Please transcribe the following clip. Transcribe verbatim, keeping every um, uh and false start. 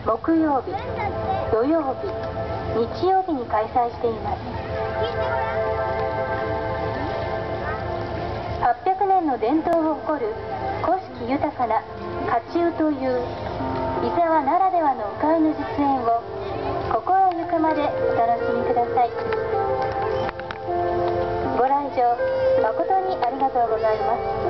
木曜日、土曜日、日曜日に開催しています。はっぴゃくねんの伝統を誇る古式豊かな甲冑という伊沢ならではの鵜飼の実演を心ゆくまでお楽しみください。ご来場誠にありがとうございます。